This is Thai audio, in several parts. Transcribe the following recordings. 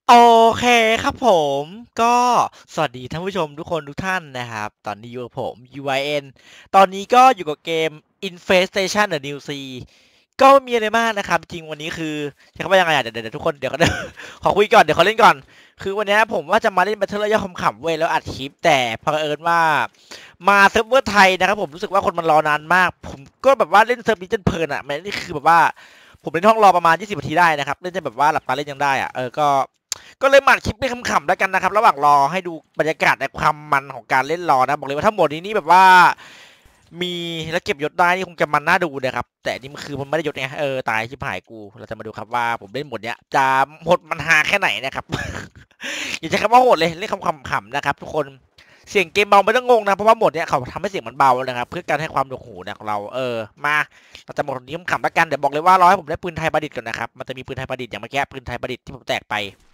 โอเคครับผมก็สวัสดีท่านผู้ชมทุกคนทุกท่านนะครับตอนนี้อยู่กับผม UIN ตอนนี้ก็อยู่กับเกม Infestation The New Sea ก็ไม่มีอะไรมากนะครับจริงวันนี้คือใช้คำว่ายังไงอ่ะเดี๋ยวทุกคนเดี๋ยวขอคุยก่อนเดี๋ยวเขาเล่นก่อนคือวันนี้ผมว่าจะมาเล่น Battle Royale ขำๆเว้ยแล้วอัดคลิปแต่เผอิญว่ามาเซิร์ฟเวอร์ไทยนะครับผมรู้สึกว่าคนมันรอนานมากผมก็แบบว่าเล่นเซิร์ฟนี้จนเพลินอ่ะมันนี่คือแบบว่าผมเล่นห้องรอประมาณ20 นาทีได้นะครับเล่นจนแบบว่าหลับตาเล่นยังได้อ่ะก็เลยมาอัดคลิปเป็นขำๆแล้วกันนะครับระหว่างรอให้ดูบรรยากาศในความมันของการเล่นรอนะบอกเลยว่าถ้าหมดนี้นี่แบบว่ามีแล้วเก็บยศได้นี่คงจะมันน่าดูนะครับแต่นี่มันคือมันไม่ได้ยศไงตายชิบหายกูเราจะมาดูครับว่าผมเล่นหมดเนี้ยจะหมดมันหาแค่ไหนนะครับ อย่าใช้คำว่าโหดเลยเล่นคำขำๆนะครับทุกคนเสียงเกมเบาไม่ต้องงงนะเพราะว่าหมดเนี้ยเขาทำให้เสียงมันเบานะครับเพื่อการให้ความหนวกหูนะของเรามาเราจะหมดนี้ขำๆแล้วกันเดี๋ยวบอกเลยว่าร้อยผมได้ปืนไทยประดิษฐ์ก่อนนะครับมันจะมีปืนไทยประดิษฐ์อย่างเมื่อกี้ปืนไทยประดิษฐ์ที่ผมแตกไป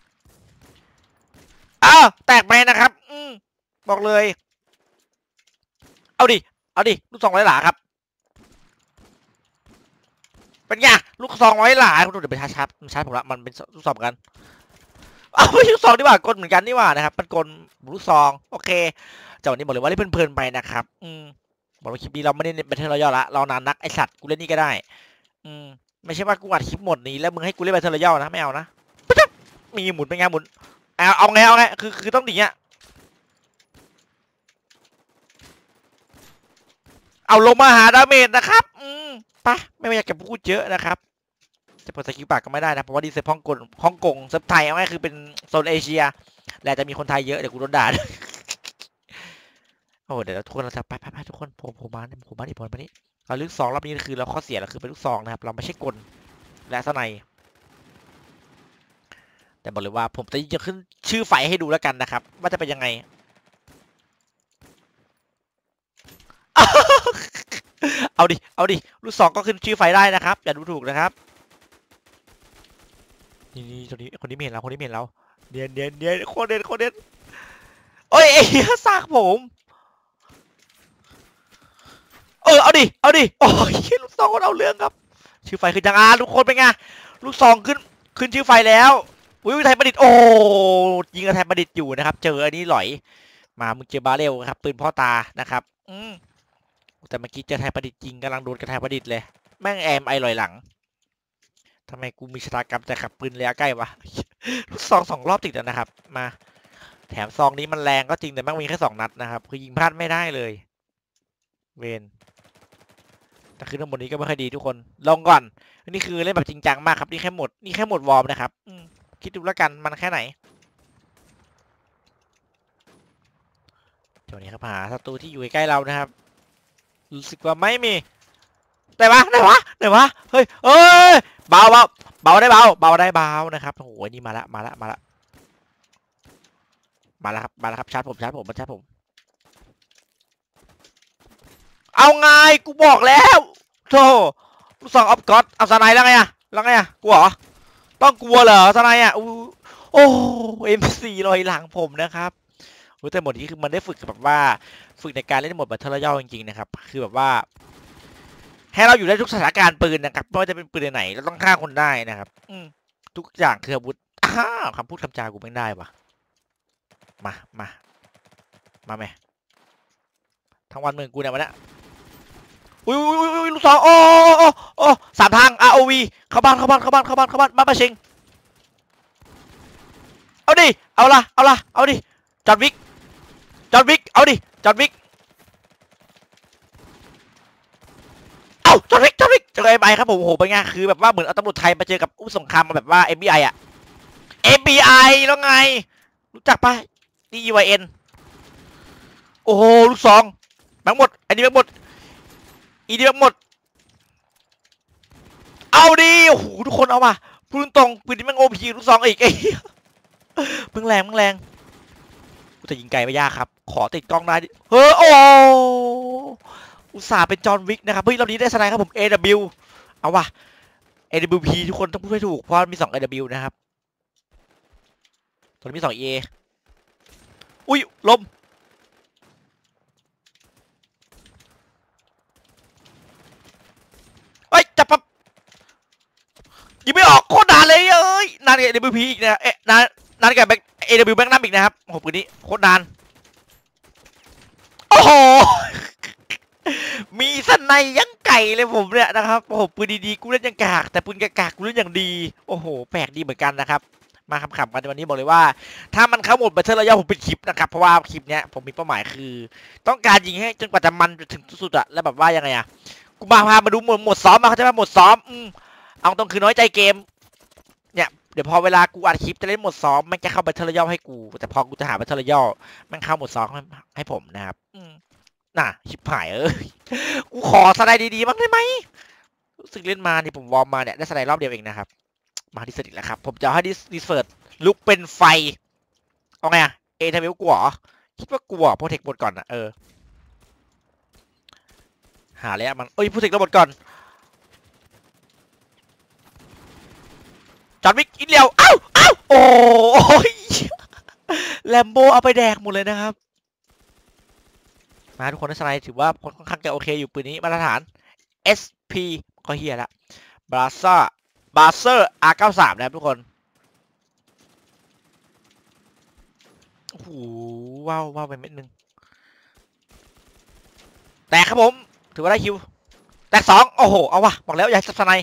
อ้าวแตกไปนะครับบอกเลยเอาดิเอาดิลูกซองร้อยหลาครับเป็นไงลูกซองร้อยหลาคุณดูเดี๋ยวไปชาร์จผมละมันเป็นลูกซองเหมือนกันเอาไม่ใช่ลูกซองดีกว่ากลเหมือนกันนี่หว่านะครับเป็นกลลูกซองโอเคจากวันนี้บอกเลยว่าเล่นเพลินๆไปนะครับบอกว่าคลิปนี้เราไม่ได้เล่นแบทเทิลรอยัลละเรานานนักไอสัตว์กูเล่นนี่ก็ได้อืมไม่ใช่ว่ากูอัดคลิปหมดนี้แล้วมึงให้กูเล่นแบทเทิลรอยัลนะไม่เอานะมีหมุนเป็นไงหมุนเอาไงคือต้องอย่างเงี้ย เอาลงมาหาดาเมจนะครับปะไม่อยากจะพูดเยอะนะครับจะเปิดสกิลปากก็ไม่ได้นะเพราะว่าดีเซลฮ่องกงเซิร์ฟไทยเอาง่ายคือเป็นโซนเอเชียและจะมีคนไทยเยอะเดี๋ยวกูโดนด่าโอ้เดี๋ยวทุกคนเราจะไปทุกคนผมมาเนี่ยผมมาที่ผมมานี่เราลึกซองรอบนี้คือเราข้อเสียเราคือเป็นลูกซองนะครับเราไม่ใช่กลและสไนแต่บอกเลยว่าผมจะขึ้นชื่อไฟให้ดูแล้วกันนะครับว่าจะเป็นยังไงเอาดิลูกซองก็ขึ้นชื่อไฟได้นะครับอย่าดูถูกนะครับ นี่ตัวนี้คนนี้ไม่เห็นเราคนนี้ไม่เห็นเราเนียนโคตรเด่นโอ้ยไอ้ซากผมเอาดิโอ้ยลูกซองคนเอาเรื่องครับชื่อไฟขึ้นจังทุกคนเป็นไงลูกซองขึ้นชื่อไฟแล้วอุ้ยไทยประดิษฐ์โอ้ยิงกับไทยประดิษฐ์อยู่นะครับเจออันนี้หลอยมามึงเจอบาเรลครับปืนพ่อตานะครับแต่เมื่อกี้เจอไทยประดิษฐ์จริงกำลังโดนกับไทยประดิษฐ์เลยแม่งแอมไอลอยหลังทำไมกูมีชะตากรรมแต่ขับปืนระยะใกล้วะลูกซอง2 รอบติดแล้วนะครับมาแถมซองนี้มันแรงก็จริงแต่แม่งมีแค่2 นัดนะครับคือยิงพลาดไม่ได้เลยเวนแต่ขึ้นข้างบนนี้ก็ไม่ค่อยดีทุกคนลองก่อนนี่คือเล่นแบบจริงจังมากครับนี่แค่หมดวอร์มนะครับคิดดูแล้วกันมันแค่ไหนเดี๋ยวนี้ครับหาศัตรูที่อยู่ใกล้เรานะครับรู้สึกว่าไม่มีไหนวะเฮ้ยเบาได้เบานะครับโอ้โหนี่มาแล้วครับชาร์จผมเอาไงกูบอกแล้วโธ่ลูกซองออฟก็อดเอาสไนแล้วไงกลัวเหรอต้องกลัวเหรอสไนอู้โอ้M4ลอยหลังผมนะครับแต่หมดนี้คือมันได้ฝึกแบบว่าฝึกในการเล่นโหมดบัตเทิลรอยัลจริงๆนะครับคือแบบว่าให้เราอยู่ได้ทุกสถานการณ์ปืนนะครับไม่ว่าจะเป็นปืนไหนเราต้องฆ่าคนได้นะครับทุกอย่างคืออาวุธคำพูดคำจากูไม่ได้วะมาไหมทั้งวันเมืองกูเนี่ยวันนี้อุ้ยลูกซองโอ้3 ทาง ROV เข้าบ้านมาประชิงเอาดิเอาละเอาดิจอห์นวิกเอาดิจอห์นวิกเอาจอห์นวิกเจอไอ้ใบครับผมโอ้โหเป็นไงคือแบบว่าเหมือนเอาตำรวจไทยมาเจอกับอุ้สงครามมาแบบว่า FBI อะ FBI แล้วไงรู้จักปะ DUIN โอ้โหลูกซองทั้งหมดอันนี้ทั้งหมดอีนี้ทั้งหมดเอาดิโอ้โหทุกคนเอามาพูดตรงปืนนี้มันโอพีลูกซองอีกไอ้มึงแรงกูจะยิงไกลไม่ยากครับขอติดกล้องได้เฮ้อโอ้อุตส่าห์เป็นจอห์นวิกนะครับเฮ้ยเรานี้ได้สไนครับผม AW เอาว่ะ AWP ทุกคนต้องพูดให้ถูกเพราะมี2 AW นะครับตัวนี้มี2 EA อุ้ยลมเอ้ยจับปั๊บยิงไม่ออกโคตรนานเลยเอ้ยนานกว่า AWP อีกนะนานนานกับAW แบงค์นัมอีกนะครับโอ้โหปืนนี้โคตรนานโอ้โหมีสไนยังไก่เลยผมเนี่ยนะครับโอ้โหปืนดีๆกูเล่นยังกากแต่ปืนกากๆกูเล่นอย่างดีโอ้โหแปลกดีเหมือนกันนะครับมาขำๆกันในวันนี้บอกเลยว่าถ้ามันเข้าหมดBattle Royaleผมปิดคลิปนะครับเพราะว่าคลิปเนี้ยผมมีเป้าหมายคือต้องการยิงให้จนกว่าจะมันถึงสุดๆอะแล้วแบบว่ายังไงอะกูพามาดูหมดซ้อมมาเขาจะมาหมดซ้อมเอาตรงคือน้อยใจเกมเนี่ยเดี๋ยวพอเวลากูอัดคลิปจะเล่นหมดซ้อมมันจะเข้าBattle Royaleให้กูแต่พอกูจะหาBattle Royaleมันเข้าหมดซ้อมให้ผมนะครับน่ะชิบหายกูขอสไลด์ดีๆบ้างได้ไหมรู้สึกเล่นมานี่ผมวอร์มมาเนี่ยได้สไลด์รอบเดียวเองนะครับมาดิสติกแล้วครับผมจะให้ดิสเฟิร์ดลุกเป็นไฟเอาไงอะทำไมกูเหรอคิดว่ากูโปรเทคหมดก่อนนะหาแล้วมันโปรเทคเราหมดก่อนจอห์นวิกอินเลียวเอ้าโอ้ยแลมโบเอาไปแดกหมดเลยนะครับมาทุกคนได้สไลด์ถือว่าค่อนข้างจะโอเคอยู่ปืนนี้มาตรฐาน SP ก็เฮียละบาเซอร์ R93 นะครับทุกคนโอ้โหว้าวไปเม็ดนึงแตกครับผมถือว่าได้คิวแตก2โอ้โหเอาวะบอกแล้วอย่าจับสไน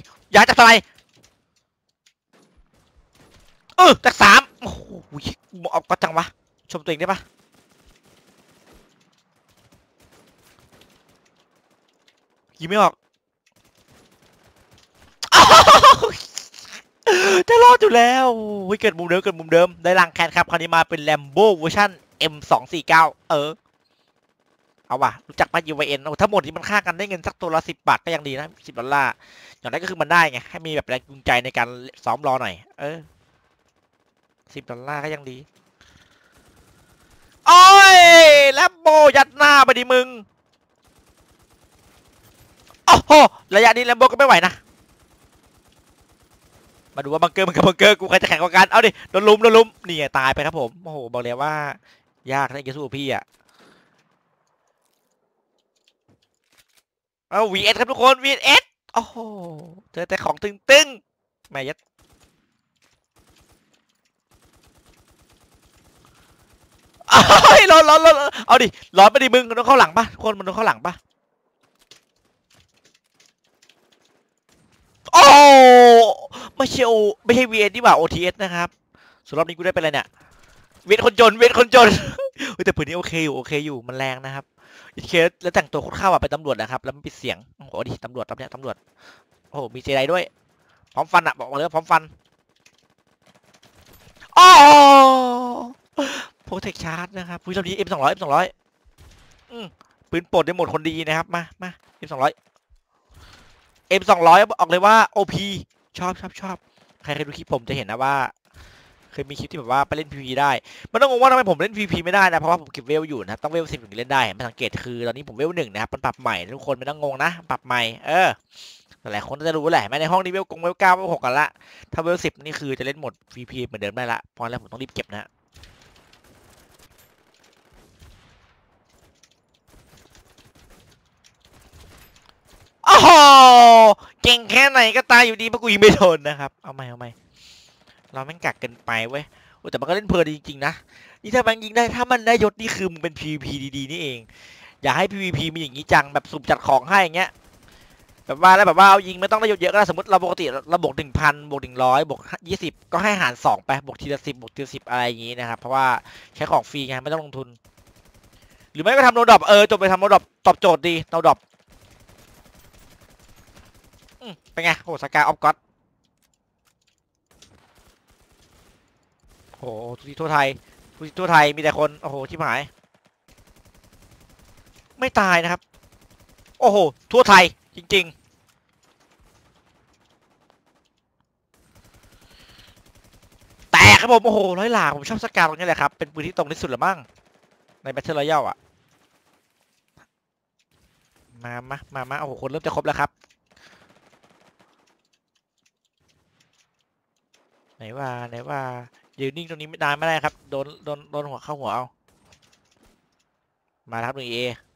แตก3โอ้โหเอาก็จังวะชมตัวเองได้ปะยิงไม่ออกจะรอดอยู่แล้วเกิดมุมเดิมได้ลังแคนครับคราวนี้มาเป็น Lambo เวอร์ชัน M249 เอาว่ะรู้จักป่ะ UVN โอ้ถ้าหมดที่มันค่ากันได้เงินสักตัวละ10 บาทก็ยังดีนะ$10อย่างนั้นก็คือมันได้ไงให้มีแบบแรงจูงใจในการซ้อมรอหน่อย$10ก็ยังดีโอ้ยแลมโบยัดหน้าไปดิมึงโอ้โหระยะนี้แลมโบก็ไม่ไหวนะมาดูว่าบังเกอร์กูใครจะแข่งกว่ากันเอาดิโดนลุมนี่ตายไปครับผมโอ้โหบอกเลยว่ายากนะเกสู้พี่อะVS ครับทุกคน VS โอ้โหเจอแต่ของตึงแม่ยัดร้อนเอาดิร้อนไปดิมึงมันโดนเข้าหลังปะคนมันโดนเข้าหลังปะโอ้ไม่ใช่VS นี่หว่า OTS นะครับส่วนรอบนี้กูได้เป็นอะไรเนี่ยเวทคนจนแต่ปืนนี้โอเคอยู่มันแรงนะครับอีเคสแล้วแต่งตัวโคตรเข้าไปตำรวจนะครับแล้วมันปิดเสียงโอ้โหดิตำรวจตำรวจโอ้โหมีเจไดด้วยพร้อมฟันบอกเลยพร้อมฟันโอ้โปรเทคชาร์จนะครับปืนเราดีM200 ปืนปลดได้หมดคนดีนะครับมาM200ออกเลยว่า OP ชอบใครเคยดูคลิปผมจะเห็นนะว่าเคยมีคลิปที่แบบว่าไปเล่น PVP ได้มันต้องงงว่าทำไมผมเล่น PVP ไม่ได้นะเพราะว่าผมเก็บเวลอยู่นะต้องเวล10ถึงเล่นได้ไม่สังเกตคือตอนนี้ผมเวล1นะครับมันปรับใหม่ทุกคนไม่ต้องงงนะปรับใหม่หลายคนจะรู้แหละแม้ในห้องนี้เวล9เวล6กันละถ้าเวล10นี่คือจะเล่นหมด PVP เหมือนเดิมได้ละเพราะแล้วผมต้องรีบเก็บนะโอ้โหเก่งแค่ไหนก็ตายอยู่ดีเพราะกูยิงไม่โดนนะครับเอาใหม่เราแม่งกักเกินไปเว้ยแต่มันก็เล่นเพลินจริงๆนะนี่ถ้ามันยิงได้ถ้ามันได้ยศนี่คือมึงเป็น PVP ดีๆนี่เองอยากให้ PVP มีอย่างนี้จังแบบสุ่มจัดของให้อย่างเงี้ยแบบว่าเอายิงไม่ต้องได้ยศเยอะก็ได้สมมติเราปกติเราบวก1,000บวก100บวก20ก็ให้หาร2ไปบวกทีละ10บวกทีละ10อะไรอย่างงี้นะครับเพราะว่าใช้ของฟรีไงไม่ต้องลงทุนหรือไม่ก็ทำโนดรอปจบไปทำโนดรอปตอบโจทย์ดีโนดรอปเป็นไงโหสกายออฟก็อดโอ้โหทุกทีทั่วไทยมีแต่คนโอ้โหชิบหายไม่ตายนะครับโอ้โหทั่วไทยจริงๆแต่ครับผมโอ้โหร้อยหลาผมชอบสกายตรงนี้แหละครับเป็นปืนที่ตรงที่สุดละมั้งในแบทเทิลรอยัลอ่ะมาโอ้โหคนเริ่มจะครบแล้วครับไหนว่ายืนนิ่งตรงนี้ไม่นานไม่ได้ครับโดนหัวเข้าหัวเอามาครับ1A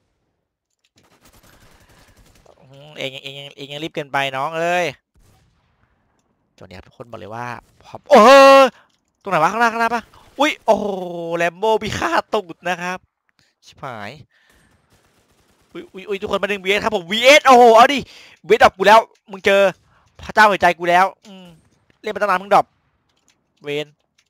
เองยังรีบเกินไปน้องเอ้ยตัวนี้ทุกคนบอกเลยว่าพร้อมโอ้ตรงไหนวะข้างหน้าปะอุ้ยโอ้แลมโบมีค่าตูดนะครับชิบหายอุ้ยทุกคนมาดึง VS ครับผม VS โอ้โหเอาดิ VS ดรอปกูแล้วมึงเจอพระเจ้าหัวใจกูแล้วเล่นมาตั้งนานมึงดรอปเวน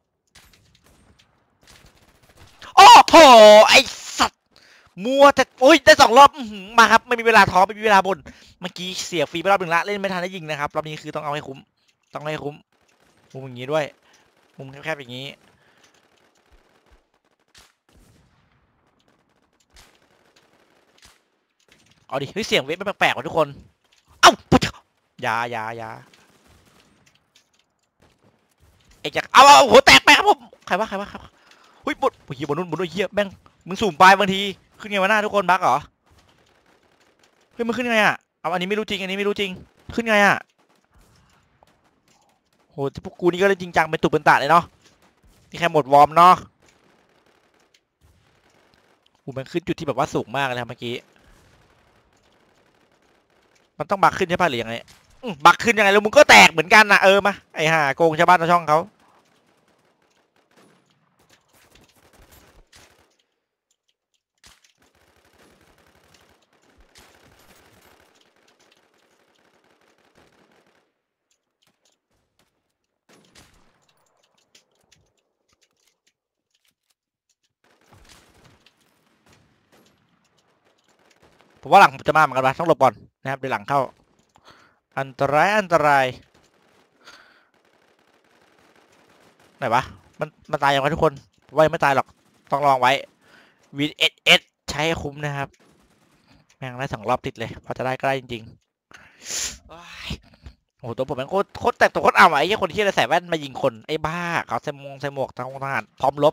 โอ้โหไอสัตว์มัวแต่โอ้ยได้2 รอบมาครับไม่มีเวลาท้อไม่มีเวลาบ่นเมื่อกี้เสียฟรีไปรอบ 1ละเล่นไม่ทันได้ยิงนะครับรอบนี้คือต้องเอาให้คุ้มต้องให้คุ้มมุมอย่างนี้ด้วยมุมแคบๆอย่างนี้เอาดิเฮ้ยเสียงเวทมันแปลกๆว่ะทุกคนเอ้าอย่าไอ้จักเอาหัวแตกไปครับผมใครวะครับเฮ้ยบนเฮียบนนู้นเฮียแม่งมึงสูงไปบางทีขึ้นไงวะหน้าทุกคนบั๊กเหรอเฮ้ยมันขึ้นไงอ่ะเอาอันนี้ไม่รู้จริงขึ้นไงอ่ะโหพวกกูนี่ก็เล่นจริงจังเป็นตุเป็นตะเลยเนาะนี่แค่หมดวอร์มเนาะกูมันขึ้นจุดที่แบบว่าสูงมากเลยครับเมื่อกี้มันต้องบักขึ้นใช่ป่ะหรือยังไงบักขึ้นยังไงแล้วมึงก็แตกเหมือนกันนะมาไอ้ห่าโกงชาวบ้านชาวช่องเขาผมว่าหลังผมจะมาเหมือนกันวะต้องหลบก่อนนะครับเดี๋ยวหลังเข้าอันตรายไหนวะมันตายยังไงทุกคนว่ายังไม่ตายหรอกต้องลองไว้วีเอสใช้คุ้มนะครับแม่งได้2 รอบติดเลยพอจะได้ก็ได้จริงๆโอ้โหตัวผมแม่งโคตรแต่งตัวโคตรเอาไอ้คนที่จะใส่แว่นมายิงคนไอ้บ้าเขาใส่หมวกทหารพร้อมรบ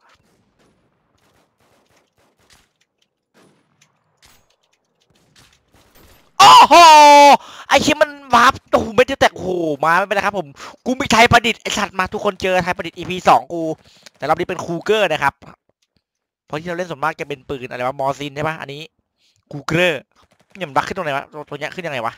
โอ้โหไอ้ชิมันวาร์ปโอ้โหไม่ได้แตกโอ้โหมาไม่เป็นไรครับผมกูมีไทยประดิษฐ์ไอ้สัตว์มาทุกคนเจอไทยประดิษฐ์ EP 2กูแต่รอบนี้เป็นคูเกอร์นะครับเพราะที่เราเล่นส่วนมากจะเป็นปืนอะไรวะมอซินใช่ปะอันนี้คูเกอร์เนี่ยมันบักขึ้นตรงไหนวะตัวเนี้ยขึ้นยังไงวะ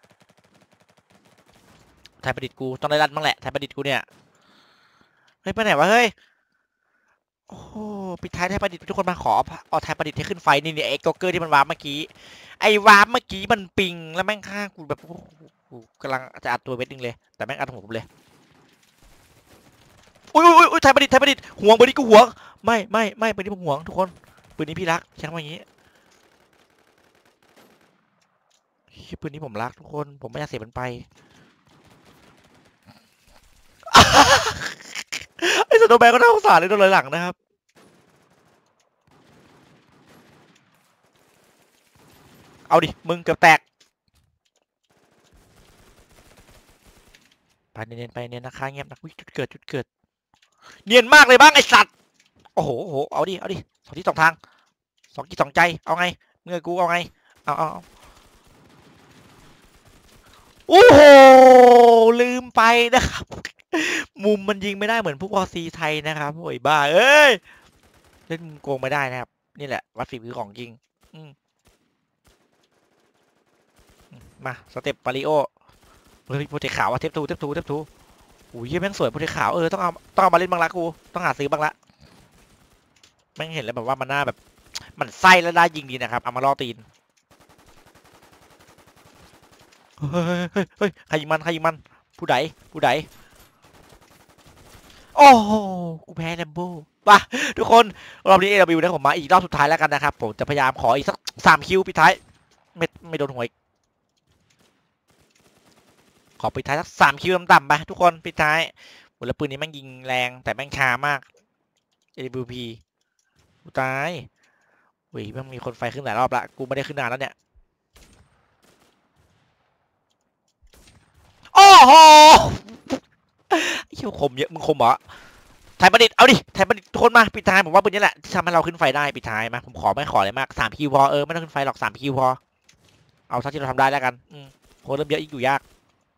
ไทยประดิษฐ์กูต้องได้รันบ้างแหละไทยประดิษฐ์กูเนี่ยเฮ้ยไปไหนวะเฮ้ยโอ้ปิดท้ายไทยประดิษฐ์ทุกคนมาขอเอาไทยประดิษฐ์ให้ขึ้นไฟนี่เนี่ยไอ้โจ๊กเกอร์ที่มันวาร์ปเมื่อกี้ไอ้วาร์ปเมื่อกี้มันปิงแล้วแม่งฆ่ากูแบบกำลังจะอัดตัวเวทนึงเลยแต่แม่งอัดหัวผมเลยอุ้ยไทยประดิษฐ์ห่วงปืนนี้กูห่วงไม่ปืนนี้ผมห่วงทุกคนปืนนี้พี่รักใช้คำว่าอย่างนี้ปืนนี้ผมรักทุกคนผมไม่อยากเสียมันไปไอ้สโนว์แมนก็น่าสงสารเลยโดนเลยหลังนะครับเอาดิมึงเกือบแตกไปเนียนนะคะเงียบนะจุดเกิดเนียนมากเลยบ้างไอ้สัตว์โอ้โหเอาดิ2 ที่ 2 ทาง2 จิต 2 ใจเอาไงเมื่อกูเอาไงเอาโอ้โหลืมไปนะครับมุมมันยิงไม่ได้เหมือนพวกวอซีไทยนะครับโอ้ยบ้าเอ้ยเล่นโกงไม่ได้นะครับนี่แหละวัดฝีมือของจริงมาสเต็ปปาริโอเฮ้ยโปรเจกต์ขาวอะเทปทูโอ้ยแม่งสวยโปรเจกต์ขาวต้องเอามาเล่นบ้างละกูต้องหาซื้อบ้างละแม่งเห็นแล้วแบบว่ามันน่าแบบมันไส้แล้วได้ยิงดีนะครับเอามาล่อตีนเฮ้ยใครยิงมันผู้ใดโอ้โหกูแพ้แลมโบ้ป่ะทุกคนรอบนี้ AW นะผมมาอีกรอบสุดท้ายแล้วกันนะครับผมจะพยายามขออีกสัก3 คิวปิดท้ายไม่โดนหวยขอปิดท้ายสัก3 คิวต่ำๆไปทุกคนปิดท้ายหมดแล้วปืนนี้แม่งยิงแรงแต่แม่งช้ามาก AWP กูตายเฮ้ยมันมีคนไฟขึ้นหลายรอบละกูไม่ได้ขึ้นนานแล้วเนี่ยโอ้โหเหี้ยคมเยอะมึงคมเหรอไทยประดิษฐ์เอาดิไทยประดิษฐ์ทุกคนมาปิดท้ายผมว่าปืนนี้แหละที่ทำให้เราขึ้นไฟได้ปิดท้ายมาผมขอไม่ขออะไรมาก3 คิวพอไม่ต้องขึ้นไฟหรอก3 คิวพอเอาเท่าที่เราทำได้แล้วกันโคเริ่มเยอะอีกอยู่ยาก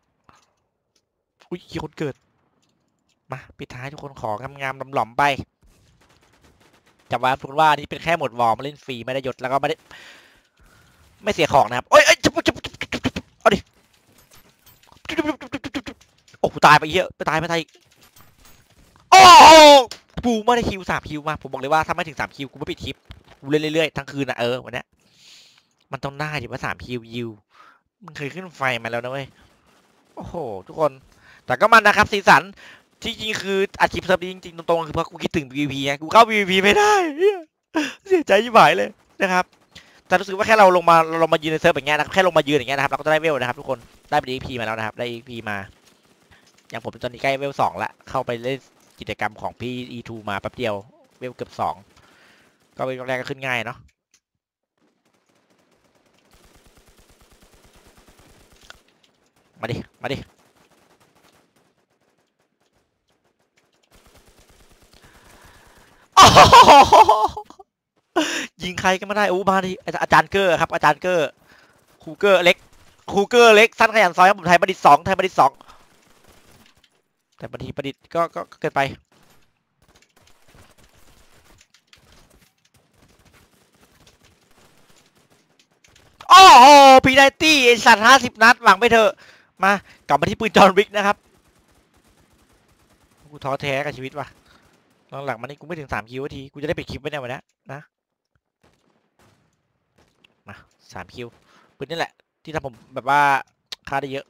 อุ้ยคนเกิดมาปิดท้ายทุกคนของามๆหล่อมๆไปจำไว้พูดว่านี่เป็นแค่หมดวอร์มเล่นฟรีไม่ได้ยศแล้วก็ไม่เสียของนะครับโอ้ยเอาดิโอ้ตายไปเยอะไปตายโอ้โหกูไม่ได้คิว3 คิวมาผมบอกเลยว่าถ้าไม่ถึง3 คิวกูไม่ปิดคลิปกูเล่นเรื่อยๆทั้งคืนนะวันเนี้ยมันต้องได้ดิว่า3 คิวยิวมันเคยขึ้นไฟมาแล้วนะเว้ยโอ้โหทุกคนแต่ก็มันนะครับสีสันที่จริงคืออัดคลิปเซิร์ฟนี้จริงๆตรงๆคือเพราะกูคิดถึง PVP ไงกูเข้า PVP ไม่ได้เสียใจยิ่งหายเลยนะครับแต่รู้สึกว่าแค่เรามายืนในเซิร์ฟอย่างเงี้ยนะแค่ลงมายืนอย่างเงี้ยนะครับเราก็จะได้เวลนะครับทุกคนได้เป็น EP มาแล้วนะครับได้ EP มาอย่างผมตอนนี้ใกล้เวล2ละเข้าไปเล่นกิจกรรมของพี่ E2 มาแป๊บเดียวเวลเกือบ2ก็เวลแรกก็ขึ้นง่ายเนาะมาดิมาดิยิงใครก็ไม่ได้อู้มาดิอาจารย์เกอร์ครับอาจารย์เกอร์ครูเกอร์เล็กครูเกอร์เล็กสั้นขยันซอยผมไทยประดิษฐ์2ไทยประดิษฐ์2แต่ประดิษฐ์ก็เกินไปโอ้โหพีไนตี้ไอสัตว์50 นัดหวังไปเถอะมากลับมาที่ปืนจอห์นวิกนะครับกูท้อแท้กับชีวิตว่ะหลังๆมานี่กูไม่ถึง3 คิวทีกูจะได้ปิดคลิปไว้ในวันนี้นะมา3 คิวปืนนี่แหละที่ทำผมแบบว่าค่าได้เยอะ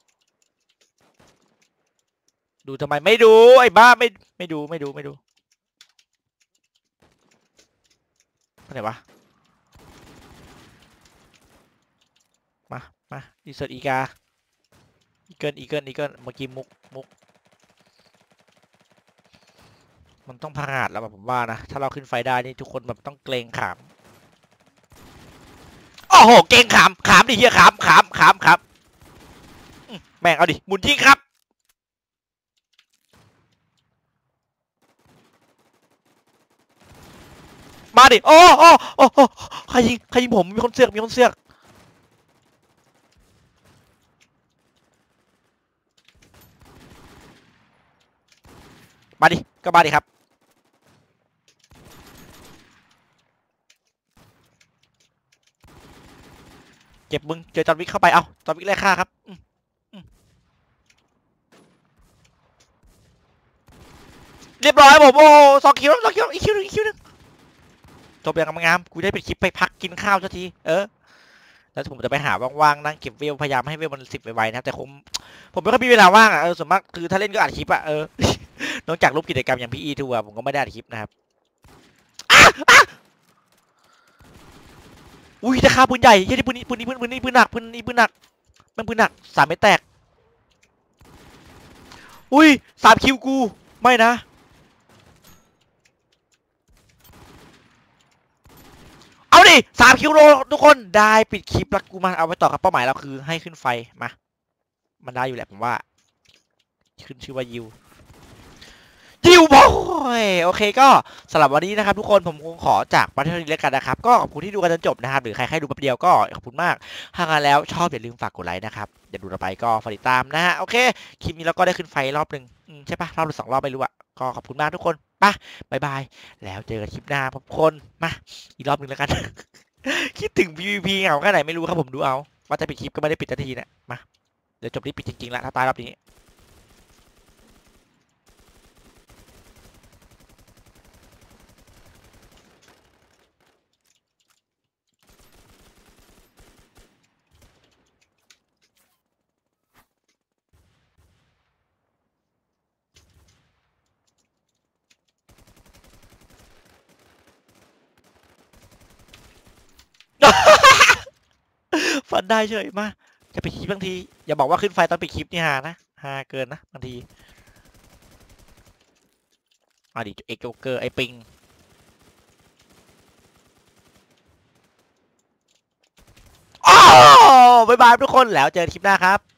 ดูทำไมไม่ดูไอ้บ้าไม่ดูไหนวะมาดีเซอร์อีกาอีเกิลเมื่อกี้มุกมันต้องพลาดแล้วแบบผมว่านะถ้าเราขึ้นไฟได้นี่ทุกคนแบบต้องเกรงขามโอ้โหเกรงขามดิเฮียขามแม่งเอาดิหมุนทิ้งครับมาดิโอ้ใครยิงผมมีคนเสือกมาดิก็มาดิครับเจ็บมึงเจอจอห์นวิกเข้าไปเอาจอห์นวิกแรกฆ่าครับเรียบร้อยผมโอ้2 คิวอีกคิวนึงจบอย่างงามกูได้เป็นคลิปไปพักกินข้าวสักทีแล้วผมจะไปหาว่างๆนั่งเก็บเวลพยายามให้เวลมัน10ไวๆนะแต่ผมไม่ค่อยมีเวลาว่างส่วนมากคือถ้าเล่นก็อัดคลิปนอกจากรูปกิจกรรมอย่างพี่ทัวร์ผมก็ไม่ได้อัดคลิปนะครับอุ้ยราคาปืนใหญ่ยี่ที่ปืนนี้ปืนหนักมันปืนหนัก3 เม็ดแตกอุ้ย3 คิวกูไม่นะเอาดิ3 คิวโลทุกคนได้ปิดคลิปแล้วกูมาเอาไปต่อกับเป้าหมายเราคือให้ขึ้นไฟมามันได้อยู่แหละผมว่าขึ้นชื่อว่ายิวบอยโอเคก็สำหรับวันนี้นะครับทุกคนผมคงขอจากประเทศนี้แล้วกันนะครับก็ขอบคุณที่ดูกันจนจบนะครับหรือใครดูแป๊บเดียวก็ขอบคุณมากถ้างั้นแล้วชอบอย่าลืมฝากกดไลค์นะครับเดี๋ยวดูต่อไปก็ฝากติดตามนะฮะโอเคคลิปนี้เราก็ได้ขึ้นไฟรอบหนึ่งใช่ปะรอบหรือ2 รอบไม่รู้อะก็ขอบคุณมากทุกคนไปบายแล้วเจอกันคลิปหน้าทุกคนมาอีกรอบหนึ่งแล้วกันคิดถึง PVP เหงาแค่ไหนไม่รู้ครับผมดูเอาว่าจะปิดคลิปก็ไม่ได้ปิดทันทีนะมาเดี๋ยวจบนี้ปิดจริงๆแล้วถ้าตายรอบนี้ฟันได้เฉยมาจะปิดคลิปบางทีอย่าบอกว่าขึ้นไฟตอนปิดคลิปนี่ฮานะฮาเกินนะบางทีมาดิเอ็กโจ๊กเกอร์ไอปิงโอ้บายบายทุกคนแล้วเจอกันคลิปหน้าครับ